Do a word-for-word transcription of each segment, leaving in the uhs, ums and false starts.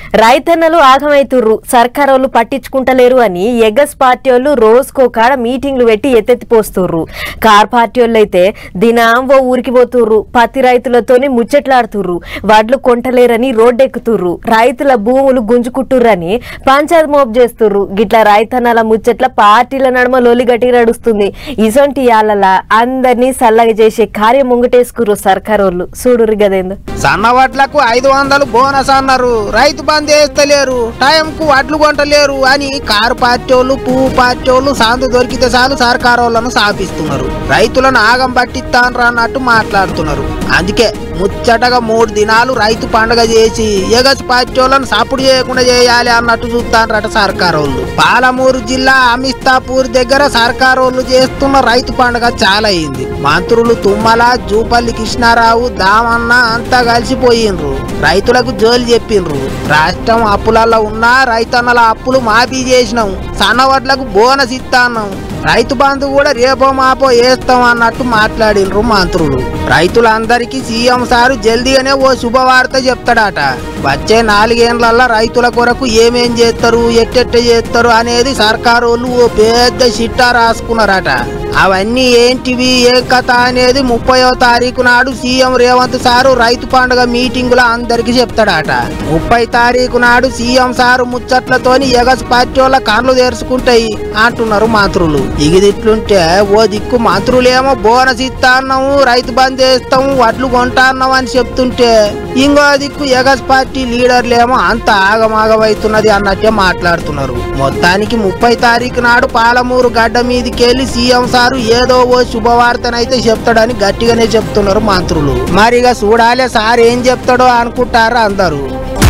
రైతన్నలు ఆగమైతుర్రు సర్కారోళ్ళు పట్టించుకుంటలేరు అని ఎగస్ పార్టీ వాళ్ళు రోజుకో కాడ మీటింగ్లు పెట్టి ఎత్తెత్తిపోస్తుర్రు. కార్ పార్టీ వాళ్ళు అయితే దినాంవో ఊరికి పోతుర్రు. పత్తి రైతులతోని ముచ్చట్లాడుతుర్రు. వడ్లు కొంటలేరని రోడ్డెక్కుతుర్రు. రైతుల భూములు గుంజుకుంటుర్రని పంచాయత్ మోపు చేస్తుర్రు. గిట్ల రైతన్నల ముచ్చట్ల పార్టీల నడుమ లోలి గట్టి నడుస్తుంది. ఇసొంటి యాళ్ళ అందరినీ సల్లగా చేసే కార్యం ముంగటేసుకుర్రు సర్కారోళ్ళు. చూడుర్రు గదేందో. సన్న వడ్లకు ఐదు వందలు బోనస్ అన్నారు. రైతు బంద్ చేస్తలేరు, టైంకు వడ్లు కొంటలేరు అని కారు పార్టీ వాళ్ళు పువ్వు పార్టీ వాళ్ళు సాందు దొరికితే చాలు సర్కారు వాళ్ళను సాపిస్తున్నారు. రైతులను ఆగం పట్టిస్తాను అన్నట్టు మాట్లాడుతున్నారు. అందుకే ముచ్చటగా మూడు దినాలు రైతు పండుగ చేసి ఎగస్ పార్టీ వాళ్ళను సప్పుడు చేయకుండా చేయాలి అన్నట్టు చూస్తానరట సర్కారు వాళ్ళు. పాలమూరు జిల్లా అమిస్తాపూర్ దగ్గర సర్కారు వాళ్ళు చేస్తున్న రైతు పండుగ చాలా అయింది. మంత్రులు తుమ్మల, జూపల్లి కృష్ణారావు, దామన్న అంతా కలిసిపోయిండ్రు. రైతులకు జోలు చెప్పిండ్రు. రాష్ట్రం అప్పులలో ఉన్నా రైతన్నల అప్పులు మాఫీ చేసినాం, సన్నవడ్లకు బోనస్ ఇస్తాన్నాం, రైతు బంధు కూడా రేపో మాపో వేస్తాం అన్నట్టు మాట్లాడిండ్రు మంత్రులు. రైతులందరికీ సీఎం సారు జల్దీగానే ఓ శుభవార్త చెప్తాడట. వచ్చే నాలుగేళ్లలో రైతుల కొరకు ఏమేం చేస్తారు, ఎట్టెట్ట చేస్తారు అనేది సర్కారు వాళ్ళు ఓ పెద్ద చిట్టా రాసుకున్నారట. అవన్నీ ఏంటివి, ఏ కథ అనేది ముప్పయో తారీఖు నాడు సీఎం రేవంత్ సారు రైతు పండుగ మీటింగులో అందరికి చెప్తాడట. ముప్పై తారీఖు నాడు సీఎం సారు ముచ్చట్లతోని ఎగస్ పార్టీ వాళ్ళ కళ్ళు తెరుచుకుంటాయి అంటున్నారు మంత్రులు. ఇగిదిట్లుంటే ఓ దిక్కు మంత్రులేమో బోనస్ ఇస్తాన్నాము, రైతు బంద్ చేస్తాము, వడ్లు కొంటాన్నాం అని చెప్తుంటే ఇంకో దిక్కు ఎగస్ పార్టీ లీడర్లేమో అంత ఆగమాగమవుతున్నది అన్నట్టే మాట్లాడుతున్నారు. మొత్తానికి ముప్పై తారీఖు నాడు పాలమూరు గడ్డ మీదకి వెళ్లి సీఎం సారు ఏదో ఓ శుభవార్తనైతే చెప్తాడని గట్టిగానే చెప్తున్నారు మంత్రులు. మరిగా చూడాలే సార్ ఏం చెప్తాడో అనుకుంటారా అందరూ.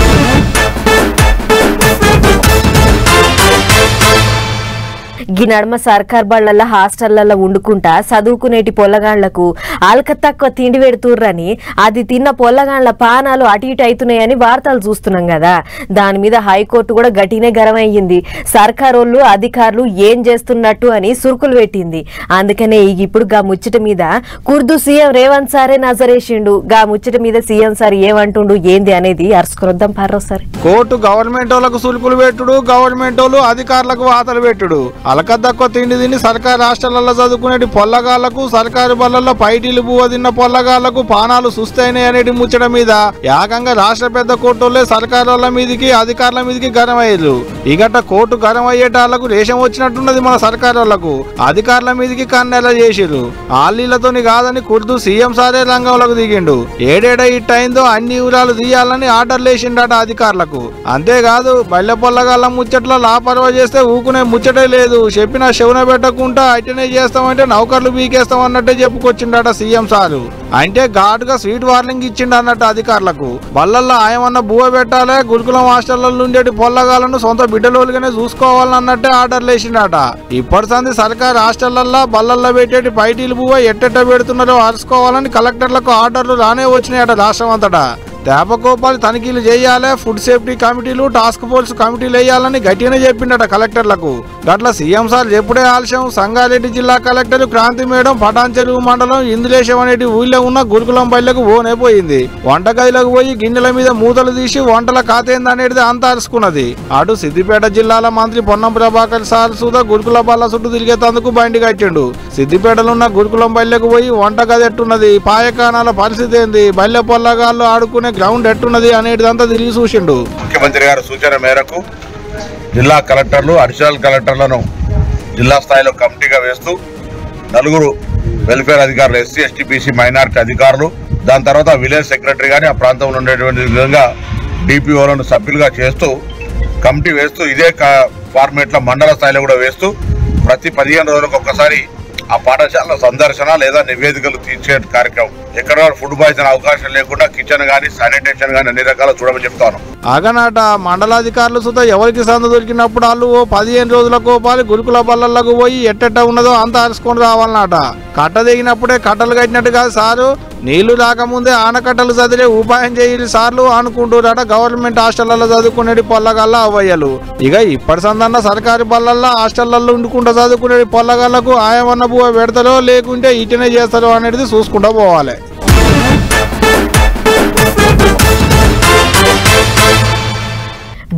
ఈ నడుమ సర్కార్ బళ్లల్లో హాస్టళ్లలో వండుకుంటా చదువుకునేటి పొల్లగాళ్లకు ఆల్క తక్కువ తిండి పెడుతుర్రని, అది తిన్న పొల్లగాళ్ల పానాలు అటు ఇటు అవుతున్నాయని వార్తలు చూస్తున్నాం కదా. దాని మీద హైకోర్టు కూడా గట్టినే గరమయ్యింది. సర్కారోళ్ళు అధికారులు ఏం చేస్తున్నట్టు అని సురుకులు పెట్టింది. అందుకనే ఇప్పుడు గా ముచ్చట మీద కుర్దు సీఎం రేవంత్ సారే నజరేసిండు. గా ముచ్చట మీద సీఎం సార్ ఏమంటుండు ఏంది అనేది అరుసుకొద్దాం పర్రోసారి. కోర్టు గవర్నమెంట్ వాళ్ళకు సులుకులు పెట్టుడు, గవర్నమెంట్ వాళ్ళు అధికారులకు వాతలు పెట్టుడు. అలకద్దక్కువ తిండి తిని సర్కారు హాస్టళ్లలో చదువుకునేటి పొల్లగాళ్లకు, సర్కారు బళ్లలో పైటీలు బువ్వ తిన్న పొల్లగాళ్లకు పానాలు సుస్తైనాయి అనేటి ముచ్చట మీద ఏకంగా రాష్ట్ర పెద్ద కోర్టులే సర్కారు వాళ్ళ మీదికి అధికారుల మీదికి గరం అయ్యారు. ఇగట కోర్టు గరం అయ్యేటాళ్లకు రేషం వచ్చినట్టున్నది మన సర్కారు వాళ్లకు. అధికారుల మీదికి కన్నెల చేసిరు. ఆలీలతోని కాదని కుర్దు సీఎం సారే రంగంలోకి దిగిండు. ఏడేడ ఇట్టయిందో అన్ని ఊరాలు తీయాలని ఆర్డర్లు వేసిండట అధికారులకు. అంతేకాదు బల్లె పొల్లగాళ్ల ముచ్చట్ల లాపరవా చేస్తే ఊకునే ముచ్చటే లేదు. చెప్పిన శవున పెట్టకుండా అటెనే చేస్తామంటే నౌకర్లు బీకేస్తాం అన్నట్టే చెప్పుకొచ్చిండట సీఎం సారు. అంటే ఘాటుగా స్వీట్ వార్నింగ్ ఇచ్చిండు అన్నట్టు అధికారులకు. బల్లల్లో ఆయమన్న బువ్వ పెట్టాలే, గురుకులం హాస్టళ్లలో ఉండేటి పొల్లగాలను సొంత బిడ్డలోలుగానే చూసుకోవాలన్నట్టే ఆర్డర్లు వేసిండట. ఇప్పటి సంది సర్కారు హాస్టళ్లలో బల్లల్లో పెట్టేటి పైటీలు బువ్వ ఎట్టెట్ట పెడుతున్నారో అరుచుకోవాలని కలెక్టర్లకు ఆర్డర్లు రానే వచ్చినాయట రాష్ట్రం అంతటా. తేపకోపాలు తనిఖీలు చేయాలి, ఫుడ్ సేఫ్టీ కమిటీలు, టాస్క్ ఫోర్స్ కమిటీలు వేయాలని గట్టిగానే చెప్పిండట కలెక్టర్లకు. గట్ల సీఎం సార్ ఎప్పుడే ఆలస్యం. సంగారెడ్డి జిల్లా కలెక్టర్ క్రాంతి మేడం పటాన్ చెరువు మండలం ఇందులేశం అనేటి ఊళ్ళో ఉన్న గురుకులం బయలకు ఓనైపోయింది. వంటగదిలోకి పోయి గిన్నెల మీద మూతలు తీసి వంటల కాతేందనేది అంతా అరుచుకున్నది. అటు సిద్దిపేట జిల్లాల మంత్రి పొన్నం ప్రభాకర్ సార్ సుధా గురుకుల బల్ల చుట్టూ తిరిగేందుకు బండి కట్టిండు. సిద్దిపేటలో ఉన్న గురుకులం బయలకు పోయి వంటగది ఎట్టున్నది, పాయకానాల పరిస్థితి ఏంది, బల్లె పొల్లగాళ్ళు ఆడుకునే గ్రౌండ్ ఎట్టున్నది అనేటిదంతా తిరిగి చూసిండు. ముఖ్యమంత్రి గారి సూచన మేరకు జిల్లా కలెక్టర్లు, అడిషనల్ కలెక్టర్లను జిల్లా స్థాయిలో కమిటీగా వేస్తూ నలుగురు వెల్ఫేర్ అధికారులు, ఎస్సీ ఎస్టీ బీసీ మైనారిటీ అధికారులు, దాని తర్వాత విలేజ్ సెక్రటరీ కానీ ఆ ప్రాంతంలో ఉండేటువంటి విధంగా డిపిఓలను సభ్యులుగా చేస్తూ కమిటీ వేస్తూ ఇదే ఫార్మేట్లో మండల స్థాయిలో కూడా వేస్తూ ప్రతి పదిహేను రోజులకు ఒక్కసారి ఆ పాఠశాల సందర్శన లేదా నివేదికలు తీర్చే కార్యక్రమం. ఎక్కడ ఫుడ్ పాయిజన్ అవకాశం లేకుండా కిచెన్ గానీ శానిటేషన్ గానీ అన్ని రకాల చూడమని చెప్తాను. ఆగనాట మండలాధికారులు సుతా ఎవరికి సంద దొరికినప్పుడు వాళ్ళు ఓ పదిహేను రోజులకు పాలి గురుకుల బల్లలకు పోయి ఎట్టెట్ట ఉన్నదో అంత అరుచుకొని రావాలన్నట. కట్ట దిగినప్పుడే కట్టలు కట్టినట్టు కాదు సారు, నీళ్లు రాకముందే ఆనకట్టలు చదివే ఉపాయం చేయాలి సార్లు అనుకుంటున్నారట గవర్నమెంట్ హాస్టళ్లలో చదువుకునేది పొల్లగాళ్ళ అవ్వయ్యలు. ఇక ఇప్పటి సందన్న సర్కారు బల్లల్లో హాస్టళ్లలో ఉండుకుంటూ చదువుకునేది పొల్లగాళ్లకు ఆయమన్న బువ్వ పెడతారో లేకుంటే ఇటనే చేస్తారో అనేది చూసుకుంటూ పోవాలి.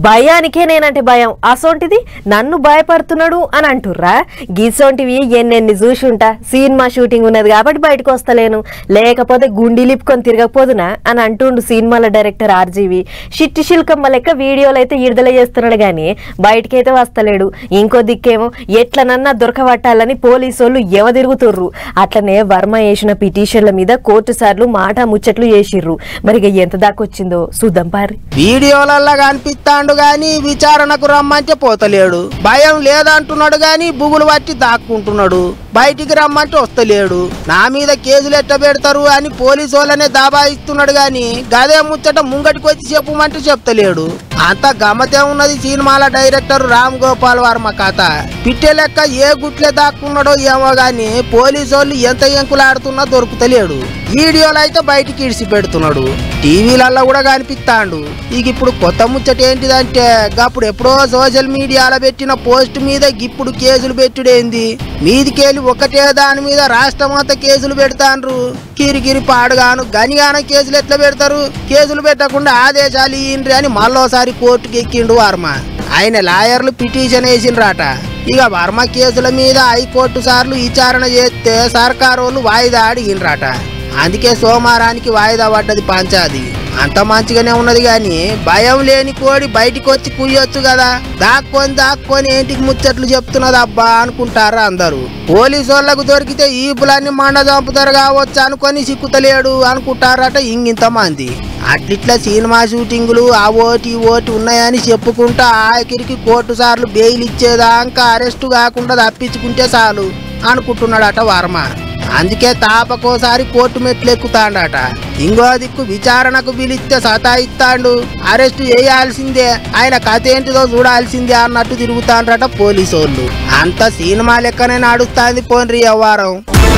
భయానికే నేనంటే భయం, అసోంటిది నన్ను భయపడుతున్నాడు అని అంటుర్రా? గీసోంటివి ఎన్నెన్ని చూసి ఉంటా. సినిమా షూటింగ్ ఉన్నది కాబట్టి బయటకు వస్తలేను, లేకపోతే గుండి లిప్పుకొని తిరగకపోదునా అని అంటుండు సినిమాల డైరెక్టర్ ఆర్జీవి. షిట్టి శిల్కమ్మ లెక్క వీడియోలు అయితే విడుదల చేస్తున్నాడు గాని బయటకైతే వస్తలేడు. ఇంకో దిక్కేమో ఎట్లనన్నా దొరకబట్టాలని పోలీసోళ్ళు ఎవ తిరుగుతుర్రు. అట్లనే వర్మ వేసిన పిటిషన్ల మీద కోర్టు సార్లు మాట ముచ్చట్లు చేసిర్రు. మరి ఎంత దాకొచ్చిందో చూద్దాం పారి. వీడియోలల్లా కనిపిస్తాడు గాని విచారణకు రమ్మంటే పోతలేడు, భయం లేదంటున్నాడు గాని బుగులు పట్టి దాక్కుంటున్నాడు, బయటికి రమ్మంటే వస్తలేడు. నా మీద కేసులు ఎట్ట పెడతారు అని పోలీసు వాళ్ళనే దాబాయిస్తున్నాడు గాని గదే ముచ్చట ముంగటికి వచ్చి చెప్పమంటే చెప్తలేడు. అంత గమ్మతే ఉన్నది సినిమాల డైరెక్టర్ రామ్ గోపాల్ వర్మ కథ. పిట్టే లెక్క ఏ గుట్లే దాక్కున్నాడో ఏమో గాని పోలీసు వాళ్ళు ఎంత ఎంకులాడుతున్నా దొరుకుతలేడు. వీడియోలు అయితే బయటికి ఇడిసి పెడుతున్నాడు, టీవీలలో కూడా కనిపిస్తాడు. ఇక ఇప్పుడు కొత్త ముచ్చట ఏంటిదంటే గప్పుడు ఎప్పుడో సోషల్ మీడియాలో పెట్టిన పోస్ట్ మీద ఇప్పుడు కేసులు పెట్టుడేంది? మీదికెళ్ళి ఒకటే దాని మీద రాష్ట్రం అంతా కేసులు పెడతాండ్రు. కిరికిరి పాడుగాను గనిగాన కేసులు ఎట్లా పెడతారు? కేసులు పెట్టకుండా ఆదేశాలు ఇయ్యండ్రి అని మళ్ళోసారి కోర్టుకి ఎక్కిండు వర్మ. ఆయన లాయర్లు పిటిషన్ వేసిండ్రాట. ఇక వర్మ కేసుల మీద హైకోర్టు సార్లు విచారణ చేస్తే సర్కారు వాళ్ళు వాయిదా అడిగిండ్రాట. అందుకే సోమవారానికి వాయిదా పడ్డది పంచాది. అంత మంచిగానే ఉన్నది గాని భయం లేని కోడి బయటికి వచ్చి కుయ్యొచ్చు కదా, దాక్కొని దాక్కొని ఏంటికి ముచ్చట్లు చెప్తున్నది అబ్బా అనుకుంటారా అందరూ. పోలీసు వాళ్ళకు దొరికితే ఈపులన్నీ మండ చంపుతారు కావచ్చు అనుకొని సిక్కుతలేడు అనుకుంటారట ఇంగింత మంది. అట్లిట్లా సినిమా షూటింగులు ఆ ఓటి ఓటి ఉన్నాయని చెప్పుకుంటా ఆఖరికి కోర్టు సార్లు బెయిల్ ఇచ్చేదాకా అరెస్టు కాకుండా తప్పించుకుంటే చాలు అనుకుంటున్నాడట వర్మ. అందుకే తాపకోసారి కోర్టు మెట్లు ఎక్కుతాడట. ఇంకో దిక్కు విచారణకు పిలిస్తే సతాయిస్తాడు, అరెస్టు చేయాల్సిందే, ఆయన కథ ఏంటిదో చూడాల్సిందే అన్నట్టు తిరుగుతాడట పోలీసోళ్ళు. అంత సినిమా లెక్కనే నడుస్తాంది పోన్రి వ్యవహారం.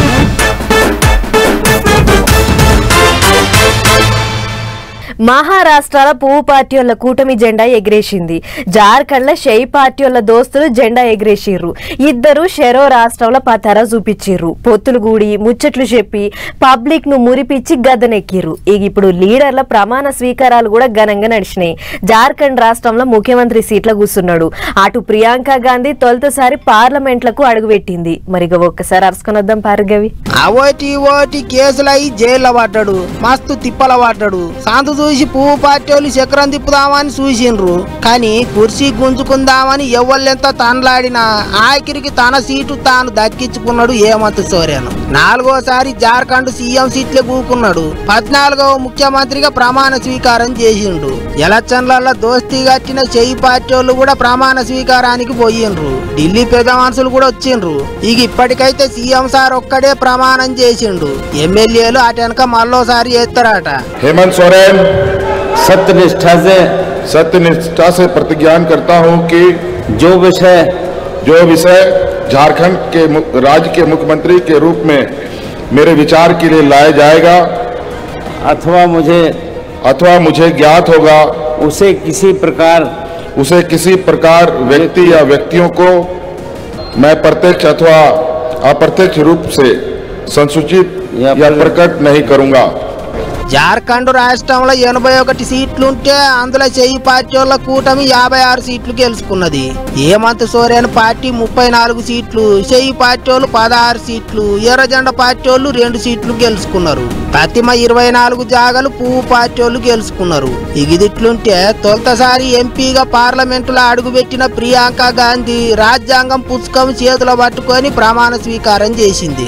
మహారాష్ట్రలో పువ్వు పార్టీ వాళ్ళ కూటమి జెండా ఎగిరేసింది. జార్ఖండ్ లో షై పార్టీ వాళ్ళ దోస్తులు జెండా ఎగిరేసిర్రు. ఇద్దరు షెరో రాష్ట్రంలో పతర చూపించిర్రు. పొత్తులు గూడి ముచ్చట్లు చెప్పి పబ్లిక్ ను మురిపిచ్చి గద్దెనెక్కిర్రు. ఇక ఇప్పుడు లీడర్ల ప్రమాణ స్వీకారాలు కూడా ఘనంగా నడిచినాయి. జార్ఖండ్ రాష్ట్రంలో ముఖ్యమంత్రి సీట్ల కూర్చున్నాడు. అటు ప్రియాంక గాంధీ తొలితోసారి పార్లమెంట్ లకు అడుగుపెట్టింది. మరిగా ఒక్కసారి అరుసుకొని వద్దాం పార్గవి. అవోటి ఓటి కేసులై జైల్లో పడ్డాడు, మస్తు తిప్పల పడ్డాడు. సాంతు చూసి పువ్వు పార్టీ వాళ్ళు చక్రం తిప్పుదామని చూసిండ్రు, కానీ కుర్చీ గుంజుకుందామని ఎవళ్ళెంత తాన్లాడినా ఆఖరికి తన సీటు తాను దక్కించుకున్నాడు హేమంత్ సోరెన్. నాలుగోసారి జార్ఖండ్ సీఎం సీట్లే కూకున్నాడు. పద్నాలుగవ ముఖ్యమంత్రిగా ప్రమాణ స్వీకారం చేసిండు. ఎలక్షన్లలో దోస్తీ కట్టిన చెయ్యి పార్టీ వాళ్ళు కూడా ప్రమాణ స్వీకారానికి పోయిండ్రు. ఢిల్లీ పెద్ద మనుషులు కూడా వచ్చిండ్రు. ఇక ఇప్పటికైతే సీఎం సార్ ఒక్కడే ప్రమాణం చేసిండు, ఎమ్మెల్యేలు అటెనక మళ్ళోసారి చేస్తారట. हेमंत सोरेन सत्यनिष्ठा से सत्यनिष्ठा से प्रतिज्ञान करता हूं कि जो विषय जो विषय झारखंड के राज्य के मुख्यमंत्री के रूप में मेरे विचार के लिए लाया जाएगा अथवा मुझे अथवा मुझे ज्ञात होगा उसे किसी प्रकार उसे किसी प्रकार व्यक्ति या व्यक्तियों को मैं प्रत्यक्ष अथवा अप्रत्यक्ष रूप से संसूचित या प्रकट नहीं करूंगा. జార్ఖండ్ రాష్ట్రంలో ఎనభై ఒకటి సీట్లుంటే అందులో చెయ్యి పార్టీ వాళ్ళ కూటమి యాభై ఆరు సీట్లు గెలుచుకున్నది. హేమంత్ సోరెన్ పార్టీ ముప్పై నాలుగు సీట్లు, చెయ్యి పార్టీ వాళ్ళు పదహారు సీట్లు, ఎర్రజెండ పార్టీ వాళ్ళు రెండు సీట్లు గెలుచుకున్నారు. ప్రతిమ ఇరవై నాలుగు జాగాలు పువ్వు పార్టీ వాళ్ళు గెలుచుకున్నారు. ఇగిదిట్లుంటే తొలతసారి ఎంపీగా పార్లమెంటులో అడుగుపెట్టిన ప్రియాంక గాంధీ రాజ్యాంగం పుస్తకం చేతిలో పట్టుకొని ప్రమాణ స్వీకారం చేసింది.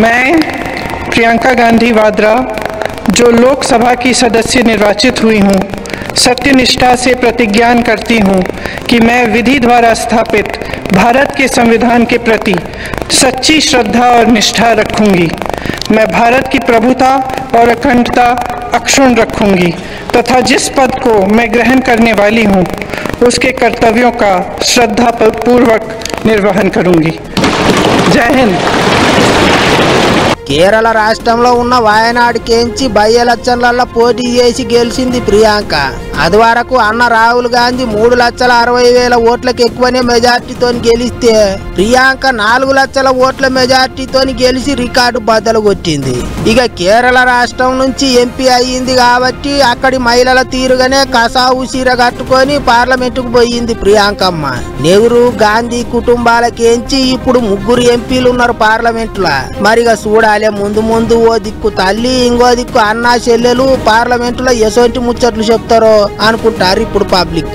प्रियंका गांधी वाड्रा जो लोकसभा की सदस्य निर्वाचित हुई हूँ, सत्यनिष्ठा से प्रतिज्ञान करती हूँ कि मैं विधि द्वारा स्थापित भारत के संविधान के प्रति सच्ची श्रद्धा और निष्ठा रखूंगी. मैं भारत की प्रभुता और अखंडता अक्षुण्ण रखूंगी तथा जिस पद को मैं ग्रहण करने वाली हूँ उसके कर्तव्यों का श्रद्धापूर्वक निर्वहन करूंगी. जय हिंद. కేరళ రాష్ట్రంలో ఉన్న వాయనాడు కేంచి బై ఎలక్షన్లలో పోటీ చేసి గెలిచింది ప్రియాంక. అది వరకు అన్న రాహుల్ గాంధీ మూడు లక్షల అరవై వేల ఓట్లకు ఎక్కువనే మెజార్టీతో గెలిస్తే ప్రియాంక నాలుగు లక్షల ఓట్ల మెజార్టీతో గెలిచి రికార్డు బద్దలు కొట్టింది. ఇక కేరళ రాష్ట్రం నుంచి ఎంపీ అయ్యింది కాబట్టి అక్కడి మహిళల తీరుగానే కసావు చీర కట్టుకొని పార్లమెంటుకు పోయింది ప్రియాంకమ్మ. నెహ్రూ గాంధీ కుటుంబాలకేంచి ఇప్పుడు ముగ్గురు ఎంపీలు ఉన్నారు పార్లమెంట్ లో. మరిగా చూడాలి ముందు ముందు ఓ దిక్కు తల్లి ఇంకో దిక్కు అన్నా చెల్లెలు పార్లమెంట్ లో ఎసోంటి ముచ్చట్లు చెప్తారో అనుకుంటారు ఇప్పుడు పబ్లిక్.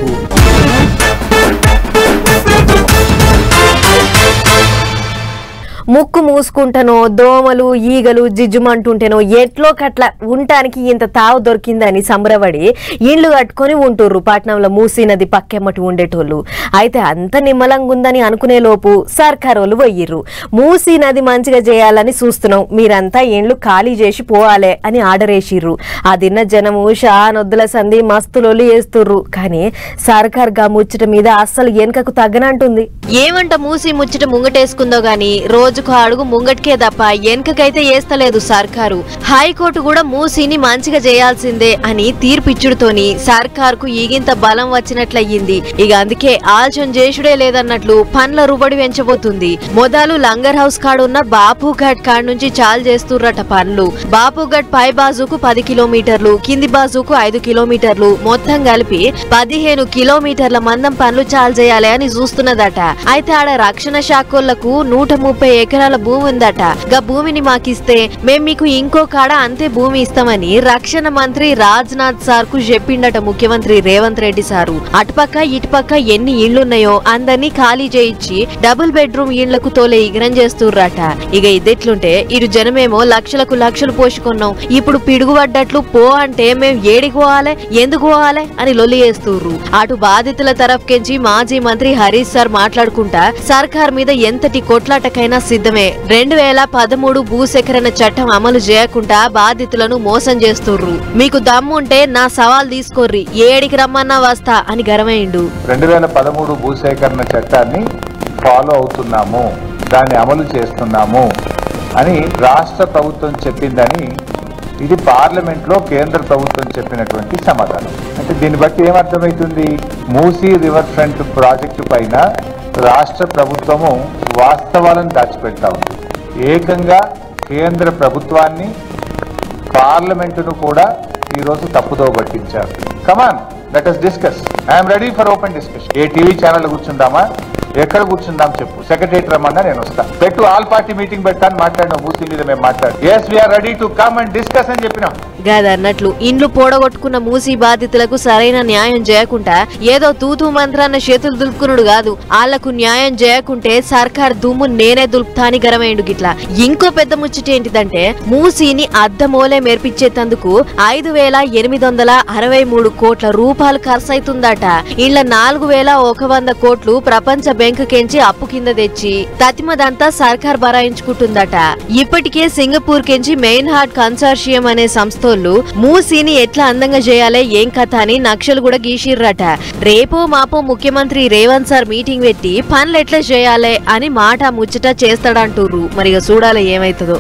ముక్కు మూసుకుంటానో దోమలు ఈగలు జిజ్జుమంటుంటేనో ఎట్లో కట్ల ఉండటానికి ఇంత తావు దొరికిందని సంబరపడి ఇండ్లు కట్టుకొని ఉంటుర్రు పట్నంలో మూసీ నది పక్కెమ్మటి ఉండేటోళ్ళు. అయితే అంత నిమ్మలంగా ఉందని అనుకునే లోపు సర్కారోళ్ళు పోయిర్రు. మూసీ నది మంచిగా చేయాలని చూస్తున్నాం, మీరంతా ఇండ్లు ఖాళీ చేసి పోవాలే అని ఆర్డర్ వేసిర్రు. అదిన్న జనము షానొద్దుల సంధి మస్తులోళ్ళు వేస్తుర్రు. కానీ సర్కార్ గా ముచ్చట మీద అస్సలు వెనుకకు తగ్గనంటుంది. ఏమంట మూసీ ముచ్చట ముంగటేసుకుందో గాని రోజు అడుగు ముంగట్కే తప్ప వెనకకైతే వేస్తలేదు సర్కారు. హైకోర్టు కూడా మూసీని మంచిగా చేయాల్సిందే అని తీర్పిచ్చుడుతోని సర్కారుకు ఈగింత బలం వచ్చినట్లయింది. ఇక అందుకే ఆలోచన చేసుడే లేదన్నట్లు పండ్ల రుబడి పెంచబోతుంది. మొదలు లంగర్ హౌస్ కాడున్న బాపుఘాట్ కాడ్ నుంచి చాలు చేస్తుర్రట పనులు. బాపుఘాట్ పై బాజుకు పది కిలోమీటర్లు, కింది బాజుకు ఐదు కిలోమీటర్లు, మొత్తం కలిపి పదిహేను కిలోమీటర్ల మందం పనులు చాలు చేయాలి అని చూస్తున్నదట. అయితే ఆడ రక్షణ శాఖలకు నూట ముప్పై ఎకరాల భూమి ఉందట. గా భూమిని మాకిస్తే మేం మీకు ఇంకో కాడ అంతే భూమి ఇస్తామని రక్షణ మంత్రి రాజ్నాథ్ సార్ కు చెప్పిండట ముఖ్యమంత్రి రేవంత్ రెడ్డి సారు. అటుపక్క ఇటుపక్క ఎన్ని ఇళ్లున్నాయో అందరినీ ఖాళీ చేయించి డబుల్ బెడ్రూమ్ ఇళ్లకు తోలే ఇగ్రం చేస్తుర్రట. ఇక ఇదెట్లుంటే ఇరు జనమేమో లక్షలకు లక్షలు పోసుకున్నాం, ఇప్పుడు పిడుగుపడ్డట్లు పో అంటే మేం ఏడికి పోవాలి ఎందుకు పోవాలి అని లొల్లి చేస్తుర్రు. అటు బాధితుల తరఫుకెంచి మాజీ మంత్రి హరీష్ సార్ మాట్లాడుకుంటా సర్కార్ మీద ఎంతటి కొట్లాటకైనా సిద్ధమే. రెండు వేల పదమూడు భూసేకరణ చట్టం అమలు చేయకుండా బాధితులను మోసం చేస్తుర్రు. మీకు దమ్ముంటే నా సవాల్ తీసుకోర్రి, ఏడికి రమ్మన్నా వస్తా అని గరమైండు. రెండు వేల పదమూడు భూసేకరణ చట్టాన్ని ఫాలో అవుతున్నాము, దాన్ని అమలు చేస్తున్నాము అని రాష్ట్ర ప్రభుత్వం చెప్పిందని ఇది పార్లమెంట్ లో కేంద్ర ప్రభుత్వం చెప్పినటువంటి సమాధానం. అంటే దీన్ని బట్టి ఏమర్థమవుతుంది, మూసీ రివర్ ఫ్రంట్ ప్రాజెక్టు పైన రాష్ట్ర ప్రభుత్వము వాస్తవాలను దాచిపెడతా ఉంది. ఏకంగా కేంద్ర ప్రభుత్వాన్ని పార్లమెంటును కూడా ఈరోజు తప్పుదో పట్టించారు. కమాన్ లెట్ us discuss. I'm ready for open discussion. ఏ టీవీ ఛానల్ కూర్చుందామా, ఎక్కడ కూర్చుందాం చెప్పు, సెక్రటరీ రమ్మన్నా నేను వస్తా, పెట్టు ఆల్ పార్టీ మీటింగ్ పెట్టాను మాట్లాడినా మూసీ మీద మేము మాట్లాడు. Yes we're ready to come and discuss అని చెప్పినాం. గదన్నట్లు ఇండ్లు పోడగొట్టుకున్న మూసీ బాధితులకు సరైన న్యాయం చేయకుండా ఏదో తూతూ మంత్రాన్న చేతులు దులుపుకునుడు కాదు, వాళ్లకు న్యాయం చేయకుంటే సర్కార్ దుమ్ము నేనే దులుపుతాని గరమైండు. గిట్లా ఇంకో పెద్ద ముచ్చట ఏంటిదంటే మూసీని అద్దమోలే మెర్పించేందుకు ఐదు వేల ఎనిమిది వందల అరవై మూడు కోట్ల రూపాయలు ఖర్చు అవుతుందట. ఇండ్ల నాలుగు వేల ఒక వంద కోట్లు ప్రపంచ బ్యాంకు కెంచి అప్పు కింద తెచ్చి తతిమదంతా సర్కార్ బరాయించుకుంటుందట. ఇప్పటికే సింగపూర్ కెంచి మెయిన్ హార్ట్ కన్సార్షియం అనే సంస్థ మూసీని ఎట్లా అందంగా చేయాలి ఏం కథ అని నక్షలు కూడా గీసిర్రట. రేపో మాపో ముఖ్యమంత్రి రేవంత్ సార్ మీటింగ్ పెట్టి పనులు ఎట్లా చేయాలి అని మాట ముచ్చట చేస్తాడంటుర్రు. మరిగా చూడాలి ఏమైతుందో.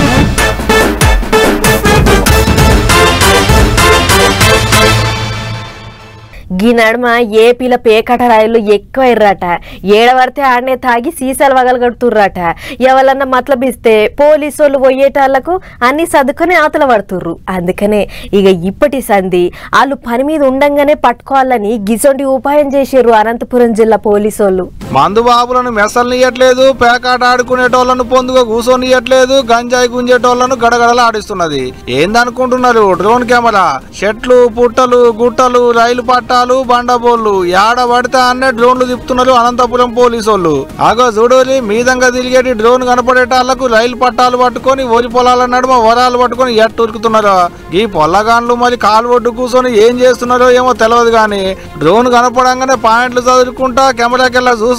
ఈ నడుమ ఏపీల పేకట రాయిలు ఎక్కువ ఇర్రట. ఏడవడితే ఆడనే తాగి సీసాలు వగలగడుతుర్రట. ఎవరన్నా మతలబిస్తే పోలీసోళ్ళు పోయేటాళ్లకు అన్ని సర్దుకొని ఆతల పడుతుర్రు. అందుకనే ఇక ఇప్పటి సంధి వాళ్ళు పని మీద ఉండంగానే పట్టుకోవాలని గిసొంటి ఉపాయం చేసిర్రు అనంతపురం జిల్లా పోలీసోళ్ళు. మందు బాబులను మెసలు ఇయ్యట్లేదు, పేకాట ఆడుకునేటోళ్లను పొందుగా కూర్చొని ఇయ్యట్లేదు, గంజాయి గుంజేటోళ్లను గడగడలు ఆడిస్తున్నది. ఏందనుకుంటున్నారు? డ్రోన్ కెమెరా, చెట్లు పుట్టలు గుట్టలు రైలు పట్టాలు బండబోళ్లు యాడ పడితే అన్నే డ్రోన్లు తిప్పుతున్నారు అనంతపురం పోలీసోళ్ళు. ఆగో చూడోలి మీదంగా తిరిగేటి డ్రోన్ కనపడేటాళ్లకు రైలు పట్టాలు పట్టుకొని ఓరి పొలాల నడుమ వరాలు పట్టుకొని ఎట్టు ఉరుకుతున్నారు. ఈ పొల్లగాండ్లు మరి కాలు ఒడ్డు కూర్చొని ఏం చేస్తున్నారో ఏమో తెలియదు గాని డ్రోన్ కనపడంగానే పాయింట్లు చదువుకుంటా కెమెరాకెళ్ళ చూసుకుంటా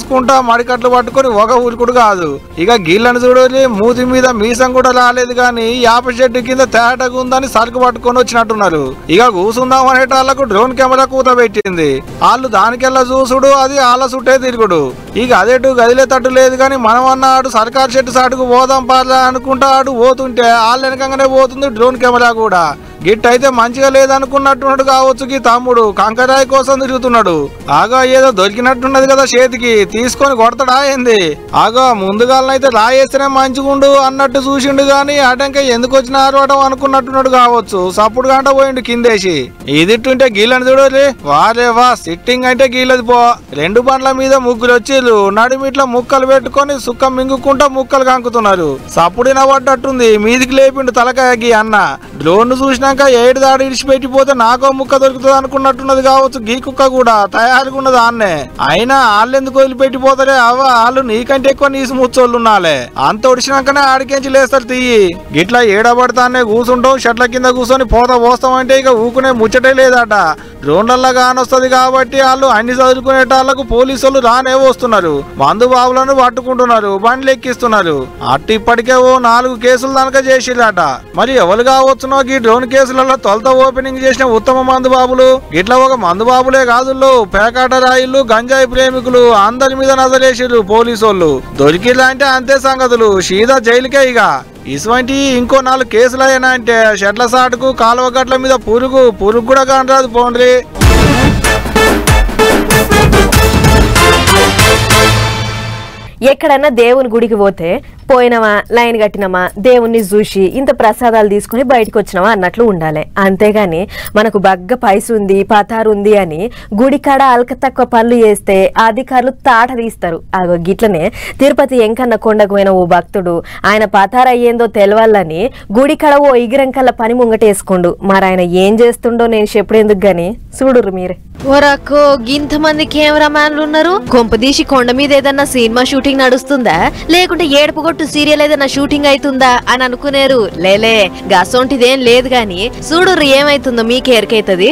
చూసుకుంటా మడికట్లు పట్టుకొని ఒక ఊరుకుడు కాదు. ఇక గీళ్ళని చూడలి మూతి మీద మీసం కూడా రాలేదు గాని యాప చెట్టు కింద తేటగా ఉందని సరుకు పట్టుకొని వచ్చినట్టున్నారు. ఇక కూసుందాం అనేటాళ్లకు డ్రోన్ కెమెరా కూత పెట్టింది. వాళ్ళు దానికెల్లా చూసుడు అది ఆళ్ళ చుట్టే తిరుగుడు. ఇక అదేటు గదిలే తట్టు లేదు గాని మనం అన్నాడు సర్కార్ చెట్టు సాటుకు పోదాం పార్లే అనుకుంటా ఆడు పోతుంటే వాళ్ళ వెనకంగానే పోతుంది డ్రోన్ కెమెరా కూడా. గిట్ అయితే మంచిగా లేదనుకున్నట్టున్నాడు కావచ్చు. ఈ తమ్ముడు కంకరాయి కోసం తిరుగుతున్నాడు. ఆగా ఏదో దొరికినట్టున్నది కదా చేతికి తీసుకొని కొడతాడా ఏంది? ఆగా ముందుగాలనైతే రాయేస్తేనే మంచిగుండు అన్నట్టు చూసిండు గాని అటంక ఎందుకు వచ్చిన ఆరవడం అనుకున్నట్టున్నాడు కావచ్చు. సప్పుడు గంట పోయిండు కిందేసి. ఇదిట్టుంటే గీళ్ళని చూడలే వారే వా సిట్టింగ్ అంటే గీళ్ళది పో. రెండు బండ్ల మీద ముగ్గురు వచ్చిర్రు. నడిమిట్ల ముక్కలు పెట్టుకొని సుక్క మింగుకుంటా ముక్కలు కంకుతున్నారు. సప్పుడిన పడ్డట్టుంది మీదికి లేపిండు తలకాయకి అన్న. డ్రోన్ చూసినాక ఏడు దాడి ఇడిచిపెట్టిపోతే నాకో ముక్క దొరుకుతుంది అనుకున్నట్టున్నది కావచ్చు. గీ కుక్క కూడా తయారుగా ఉన్నది అన్నే. అయినా వాళ్ళు ఎందుకు వదిలిపెట్టిపోతారే అవ్వ వాళ్ళు నీకంటే ఎక్కువ నీసు ముచ్చోళ్ళు ఉన్నాలే. అంత ఒడిచినాకనే ఆడికెంచి లేస్తారు తీయి. గిట్లా ఏడబడతానే కూర్చుంటాం షట్ల కింద కూర్చొని పోత పోస్తామంటే ఇక ఊకునే ముచ్చటే లేదట. డ్రోన్లల్లా కానొస్తుంది కాబట్టి వాళ్ళు అన్ని చదువుకునేటాళ్లకు పోలీసులు రానే వస్తున్నారు. మందు బాబులను పట్టుకుంటున్నారు, బండ్లు ఎక్కిస్తున్నారు. అట్టు ఇప్పటికే ఓ నాలుగు కేసులు దానిక చేసిరట. మరి ఎవరు కావచ్చునో ఈ డ్రోన్ కేసులలో తొలత ఓపెనింగ్ చేసిన ఉత్తమ మందు బాబులు. ఇట్లా ఒక మందు బాబులే కాదుల్లో పేకాట రాయిలు గంజాయి ప్రేమికులు అందరి మీద నజరేసిర్రు పోలీసోళ్ళు. దొరికిలా అంటే అంతే సంగతులు సీదా జైలుకే. ఇక ఇటువంటి ఇంకో నాలుగు కేసులైనా అంటే షెట్ల సాటుకు కాలువ గట్ల మీద పురుగు పురుగు కూడా కానరాదు పోండ్రి. ఎక్కడన్నా దేవుని గుడికి పోతే పోయినమా లైన్ కట్టినమా దేవుణ్ణి చూసి ఇంత ప్రసాదాలు తీసుకుని బయటకు వచ్చినమా అన్నట్లు ఉండాలి. అంతేగాని మనకు బగ్గ పైస ఉంది పతారు ఉంది అని గుడి కాడ అల్క తక్కువ పనులు చేస్తే అధికారులు తాట తీస్తారు. అగో గిట్లనే తిరుపతి ఎంకన్న కొండకు పోయిన ఓ భక్తుడు ఆయన పతారు అయ్యేందో తెలవాలని గుడి కాడ ఓ ఇగిరంకల్ల పని ముంగటేసుకోండు. మరి ఆయన ఏం చేస్తుండో నేను చెప్పడేందుకు గాని చూడుర్రు మీరే. ఓరక్కో గింత మంది కెమెరా మ్యాన్లు ఉన్నారు. కొంపదీసి కొండ మీద ఏదన్నా సినిమా షూటింగ్ నడుస్తుందా లేకుంటే ఏడుపు కొట్టు సీరియల్ ఏదన్నా షూటింగ్ అవుతుందా అని అనుకునేరు. లేలే గసొంటిదేం లేదు గాని చూడుర్రు ఏమైతుందో మీకే ఎరకైతది.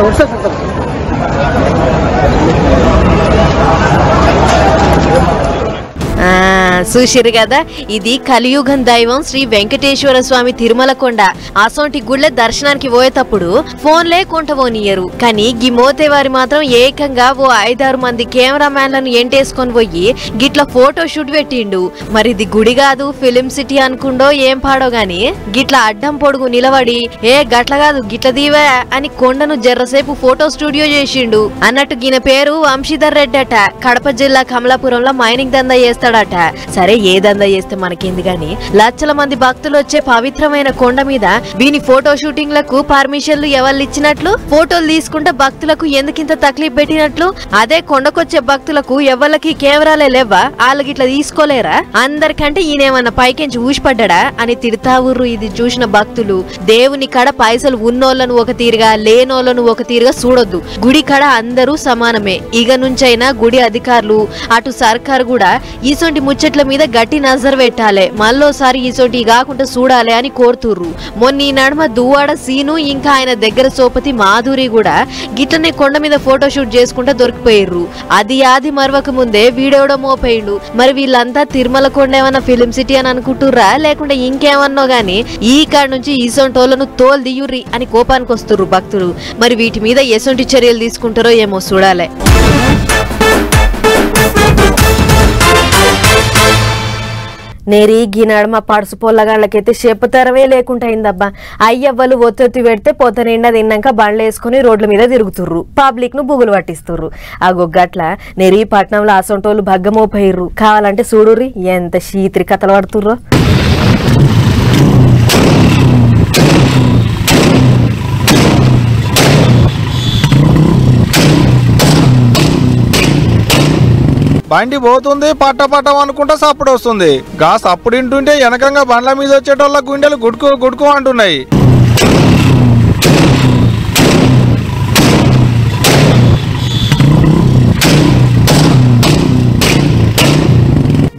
చూసిరు కదా ఇది కలియుగం దైవం శ్రీ వెంకటేశ్వర స్వామి తిరుమల కొండ. అసొంటి గుళ్ళ దర్శనానికి పోయేటప్పుడు ఫోన్ లేకుంట పోనీయరు. కానీ గి మోతేవారి మాత్రం ఏకంగా ఓ ఐదారు మంది కెమెరా మ్యాన్లను ఎంటేసుకొని పోయి గిట్ల ఫోటో షూట్ పెట్టిండు. మరి ఇది గుడి కాదు ఫిలిం సిటీ అనుకుండో ఏం పాడో గాని గిట్ల అడ్డం పొడుగు నిలబడి ఏ గట్ల కాదు గిట్ల దీవా అని కొండను జర్రసేపు ఫోటో స్టూడియో చేసిండు. అన్నట్టు గిన పేరు వంశీధర్ రెడ్డి అట. కడప జిల్లా కమలాపురంలో మైనింగ్ దందా చేస్తాడట. సరే ఏ దందా చేస్తే మనకేంది గాని లక్షల మంది భక్తులు వచ్చే పవిత్రమైన కొండ మీద వీని ఫోటో షూటింగ్ లకు పర్మిషన్లు ఎవరు ఇచ్చినట్లు? ఫోటోలు తీసుకుంటే భక్తులకు ఎందుకింత తక్లీఫ్ పెట్టినట్లు? అదే కొండకొచ్చే భక్తులకు ఎవరికి కెమెరాలే లేవా? వాళ్ళకి ఇట్లా తీసుకోలేరా? అందరికంటే ఈయనేమన్నా పైకెంచి ఊసిపడ్డా అని తిడతా ఊర్రు. ఇది చూసిన భక్తులు దేవుని కాడ పైసలు ఉన్నోళ్లను ఒక తీరుగా లేనోళ్లను ఒక తీరుగా చూడొద్దు. గుడి కాడ అందరూ సమానమే. ఇక నుంచైనా గుడి అధికారులు అటు సర్కారు కూడా ఈసొంటి ముచ్చట్ల మీద గట్టి నజర్ పెట్టాలి. మళ్ళోసారి ఈసొంటి కాకుండా చూడాలి అని కోరుతుర్రు. మొన్న ఈ నడుమ దువ్వాడ సీను ఇంకా ఆయన దగ్గర సోపతి మాధురి కూడా గిట్లనే కొండ మీద ఫోటో షూట్ చేసుకుంటా దొరికిపోయిర్రు. అది ఆది మరవక ముందే వీడెవడో మోపోయిండు. మరి వీళ్ళంతా తిరుమల కొండ ఏమన్నా ఫిలిం సిటీ అని అనుకుంటుర్రా లేకుంటే ఇంకేమన్నో గాని ఈ కాడ నుంచి ఈసొంటోళ్లను తోలు దియ్యుర్రి అని కోపానికి వస్తుర్రు భక్తులు. మరి వీటి మీద ఎసొంటి చర్యలు తీసుకుంటారో ఏమో చూడాలి. నేరీ గీ నడమ పడుసు పొల్లగాళ్ళకైతే చెప్పతరవే లేకుండా అయిందబ్బా. అయ్యవ్వలు ఒత్తొత్తి పెడితే పొద్దు నిండా తిన్నాక బండ్లు వేసుకుని రోడ్ల మీద తిరుగుతుర్రు. పబ్లిక్ ను బుగులు పట్టిస్తుర్రు. ఆ గొగ్గట్ల నెరీ పట్నంలో అసొంటోళ్ళు భగ్గమోపోయిర్రు. కావాలంటే చూడుర్రి ఎంత శీత్రి కథలు పడుతుర్రో. బండి పోతుంది పట్ట పట్టం అనుకుంటా సప్పుడు వస్తుంది. గా సప్పుడు ఇంటుంటే వెనకంగా బండ్ల మీద వచ్చేటోళ్ళ గుండెలు గుడుకు గుడుకు అంటున్నాయి.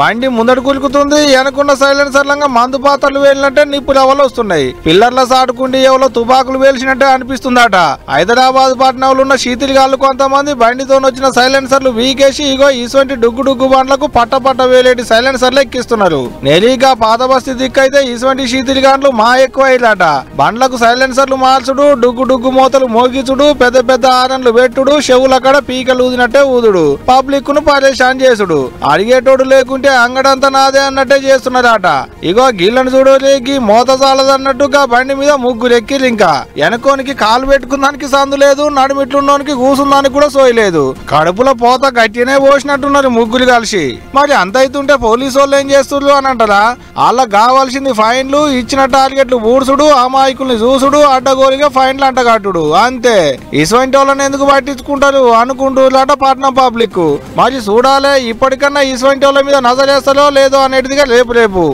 బండి ముందడు కులుకుతుంది, వెనకున్న సైలెన్సర్లంగా మందు పాత్రలు వేలినట్టే నిప్పులు ఎవరు వస్తున్నాయి. పిల్లర్ల సాటుకుండి ఎవరో తుపాకులు వేల్చినట్టే అనిపిస్తుందట. హైదరాబాద్ పట్టణంలో ఉన్న శీతిలిగాళ్ళు కొంతమంది బండితో వచ్చిన సైలెన్సర్లు వీకేసి ఇగో ఇటువంటి డుగ్గు డుగ్గు బండ్లకు పట్ట పట్ట వేలేటి సైలెన్సర్లు ఎక్కిస్తున్నారు. నెలీగా పాత బస్తీ దిక్కైతే ఇటువంటి శీతిలిగాండ్లు మా ఎక్కువ అయ్యాట. బండ్లకు సైలెన్సర్లు మార్చుడు, డుగ్గు డుగ్గు మోతలు మోగించుడు, పెద్ద పెద్ద ఆరన్లు పెట్టుడు, చెవుల కడ పీకలు ఊదినట్టే ఊదుడు, పబ్లిక్ ను పరేషాన్ చేసుడు. అడిగేటోడు లేకుంటే అంగడంతా నాదే అన్నట్టే చేస్తున్నారట. ఇగో గిళ్ళను చూడు లేకి మోత చాలదన్నట్టుగా బండి మీద ముగ్గురు ఎక్కిరు. ఇంకా వెనకోనికి కాలు పెట్టుకుందానికి సందు లేదు, నడుమిట్లున్నోనికి కూసుందానికి కూడా సోయలేదు. కడుపులో పోత గట్టినే పోసినట్టున్నారు ముగ్గురు కలిసి. మరి అంత అయితుంటే పోలీసు వాళ్ళు ఏం చేస్తున్నారు అని అంటారా? వాళ్ళకి కావాల్సింది ఫైన్లు, ఇచ్చిన టార్గెట్లు బూడ్సుడు, అమాయకుల్ని చూసుడు, అడ్డగోలిగా ఫైన్లు అంటగట్టుడు అంతే. ఇటువంటి వాళ్ళని ఎందుకు పట్టించుకుంటారు అనుకుంటున్నారట పట్నం పబ్లిక్. మరి చూడాలే ఇప్పటికన్నా ఇటువంటి వాళ్ళ మీద నజరేస్తారో లేదో అనేటిదిగా రేపు రేపు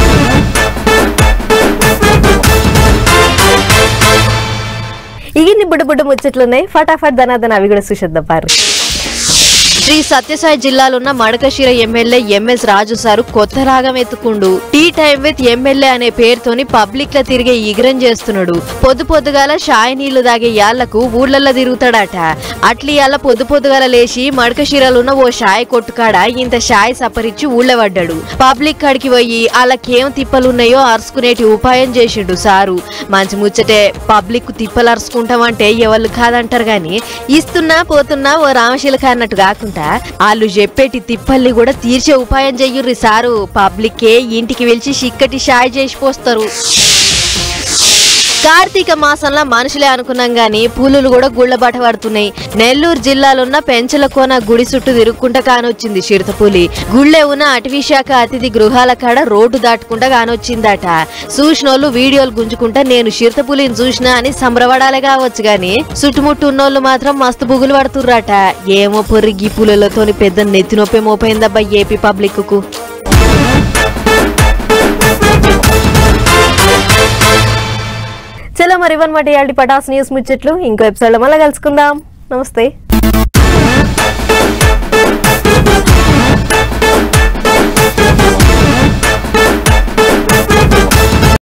ఇగిన్ని బుడ్డ బుడ్డ ముచ్చట్లున్నాయి. ఫటాఫట్ ధనాధన అవి కూడా చూసేద్దాం పారు. శ్రీ సత్యసాయి జిల్లాలోన్న Madakasira MLA MS Raju sir కొత్త రాగం ఎత్తుకుండు. టీ టైం విత్ ఎమ్మెల్యే అనే పేరుతోని పబ్లిక్ ల తిరిగే ఈగ్రం చేస్తున్నాడు. పొద్దు పొద్దుగాల షాయి నీళ్లు దాగే యాళ్లకు ఊర్లల్లో తిరుగుతాడట. అట్లి యాళ్ళ పొద్దు పొద్దుగాల లేచి మడకశిరలున్న ఓ షాయి కొట్టుకాడ ఇంత షాయి సపరిచ్చి ఊళ్ళ పడ్డాడు. పబ్లిక్ కాడికి పోయి వాళ్ళకేం తిప్పలున్నాయో అరుచుకునేటి ఉపాయం చేసిండు సారు. మంచి ముచ్చటే, పబ్లిక్ తిప్పలు అరుచుకుంటామంటే ఎవరు కాదంటారు గాని ఇస్తున్నా పోతున్నా ఓ రామశిలక అన్నట్టు కాకుండా వాళ్ళు చెప్పేటి తిప్పల్ని కూడా తీర్చే ఉపాయం చెయ్యుర్రి సారు. పబ్లిక్కే ఇంటికి వెలిచి చిక్కటి షాయి చేసి పోస్తారు. కార్తీక మాసంలో మనుషులే అనుకున్నాం గాని పూలులు కూడా గుళ్ళబాట పడుతున్నాయి. నెల్లూరు జిల్లాలోన్న పెంచలకోన గుడి చుట్టూ తిరుక్కుంటా కానొచ్చింది చిరుతపులి. గుళ్ళే ఉన్న అటవీ శాఖ అతిథి గృహాల కాడ రోడ్డు దాటుకుంటా కానొచ్చిందట. చూసినోళ్ళు వీడియోలు గుంజుకుంటా నేను చిరుతపులిని చూసినా అని సంబరపడాలే కావచ్చు గాని చుట్టుముట్టు ఉన్నోళ్ళు మాత్రం మస్తు బుగులు పడుతుర్రట. ఏమో పొర్రిగి పూలతోని పెద్ద నెత్తి నొప్పి మోపోయిందబ్బా ఏపీ పబ్లిక్ కు. చలో మరి ఇవన్నమాట ఇయాల్టి పటాస్ న్యూస్ ముచ్చట్లు. ఇంకో ఎపిసోడ్ లో మళ్ళీ కలుసుకుందాం. నమస్తే.